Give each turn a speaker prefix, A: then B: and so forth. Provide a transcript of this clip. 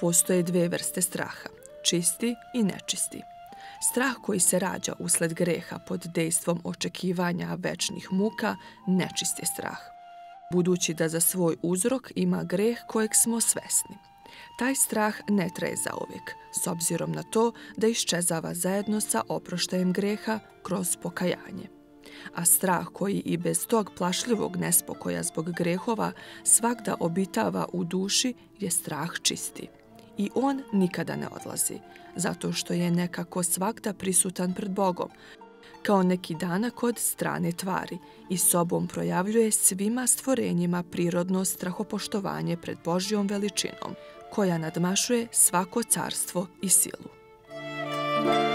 A: postoje dve vrste straha, čisti i nečisti. Strah koji se rađa usled greha pod dejstvom očekivanja večnih muka, nečist je strah, budući da za svoj uzrok ima greh kojeg smo svesni. Taj strah ne traje zauvijek, s obzirom na to da iščezava zajedno sa oproštajem greha kroz pokajanje. A strah koji i bez tog plašljivog nespokoja zbog grehova svagda obitava u duši je strah čisti. I on nikada ne odlazi, zato što je nekako svagda prisutan pred Bogom, kao neki danak od strane tvari i sobom projavljuje svima stvorenjima prirodno strahopoštovanje pred Božjom veličinom, koja nadmašuje svako carstvo i silu.